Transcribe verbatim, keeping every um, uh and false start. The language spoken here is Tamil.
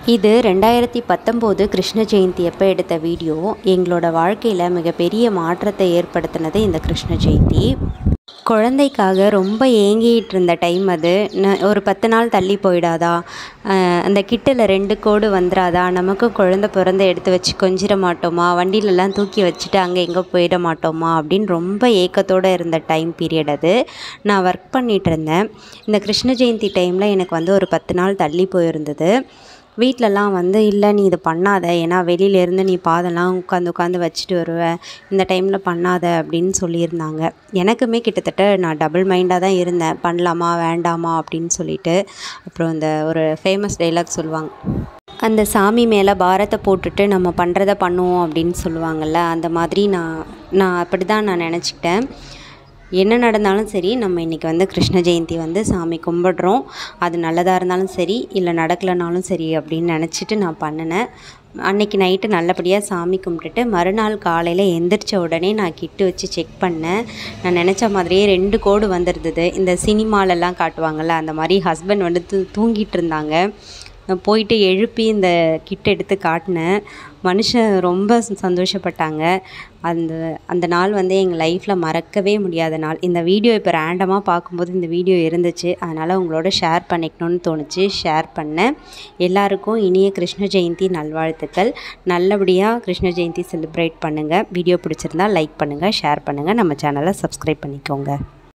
இது ரெண்டாயிரத்தி பத்தொம்போது கிருஷ்ண ஜெயந்தி அப்போ எடுத்த வீடியோ. எங்களோட வாழ்க்கையில் மிகப்பெரிய மாற்றத்தை ஏற்படுத்தினது இந்த கிருஷ்ண ஜெயந்தி. குழந்தைக்காக ரொம்ப ஏங்கிட்டு இருந்த டைம் அது. ந ஒரு பத்து நாள் தள்ளி போயிடாதா, அந்த கிட்டில் ரெண்டு கோடு வந்துடாதா, நமக்கும் குழந்தை பிறந்த எடுத்து வச்சு கொஞ்சிட மாட்டோமா, வண்டியிலலாம் தூக்கி வச்சுட்டு அங்கே எங்கே போயிட மாட்டோமா அப்படின்னு ரொம்ப ஏக்கத்தோடு இருந்த டைம் பீரியட் அது. நான் ஒர்க் பண்ணிகிட்டு இருந்தேன். இந்த கிருஷ்ண ஜெயந்தி டைமில் எனக்கு வந்து ஒரு பத்து நாள் தள்ளி போயிருந்தது. வீட்டிலலாம் வந்து இல்லை நீ இதை பண்ணாத, ஏன்னா வெளியிலேருந்து நீ பாதெல்லாம் உட்காந்து உட்காந்து வச்சுட்டு வருவ, இந்த டைமில் பண்ணாத அப்படின்னு சொல்லியிருந்தாங்க. எனக்குமே கிட்டத்தட்ட நான் டபுள் மைண்டாக தான் இருந்தேன், பண்ணலாமா வேண்டாமா அப்படின்னு சொல்லிட்டு. அப்புறம் இந்த ஒரு ஃபேமஸ் டைலாக் சொல்லுவாங்க, அந்த சாமி மேலே பாரத்தை போட்டுட்டு நம்ம பண்ணுறத பண்ணுவோம் அப்படின்னு சொல்லுவாங்கள்ல, அந்த மாதிரி நான் நான் அப்படி தான் நான் நினச்சிக்கிட்டேன். என்ன நடந்தாலும் சரி, நம்ம இன்றைக்கி வந்து கிருஷ்ண ஜெயந்தி வந்து சாமி கும்பிட்றோம், அது நல்லதாக இருந்தாலும் சரி இல்லை நடக்கலைனாலும் சரி அப்படின்னு நினச்சிட்டு நான் பண்ணினேன். அன்றைக்கி நைட்டு நல்லபடியாக சாமி கும்பிட்டுட்டு மறுநாள் காலையில் எந்திரிச்ச உடனே நான் கிட்டு வச்சு செக் பண்ணேன். நான் நினச்ச மாதிரியே ரெண்டு கோடு வந்துருந்தது. இந்த சினிமாலெல்லாம் காட்டுவாங்கள்ல, அந்த மாதிரி ஹஸ்பண்ட் வந்து தூ தூங்கிட்டு இருந்தாங்க. போயிட்டு எழுப்பி இந்த கிட் எடுத்து காட்டினேன். மனுஷன் ரொம்ப சந்தோஷப்பட்டாங்க. அந்த அந்த நாள் வந்து எங்கள் லைஃப்பில் மறக்கவே முடியாத நாள். இந்த வீடியோ இப்போ ரேண்டமாக பார்க்கும்போது இந்த வீடியோ இருந்துச்சு, அதனால் உங்களோட ஷேர் பண்ணிக்கணும்னு தோணுச்சு, ஷேர் பண்ணேன். எல்லாருக்கும் இனிய கிருஷ்ண ஜெயந்தி நல்வாழ்த்துக்கள். நல்லபடியாக கிருஷ்ண ஜெயந்தி செலிப்ரேட் பண்ணுங்கள். வீடியோ பிடிச்சிருந்தால் லைக் பண்ணுங்கள், ஷேர் பண்ணுங்கள், நம்ம சேனலை சப்ஸ்கிரைப் பண்ணிக்கோங்க.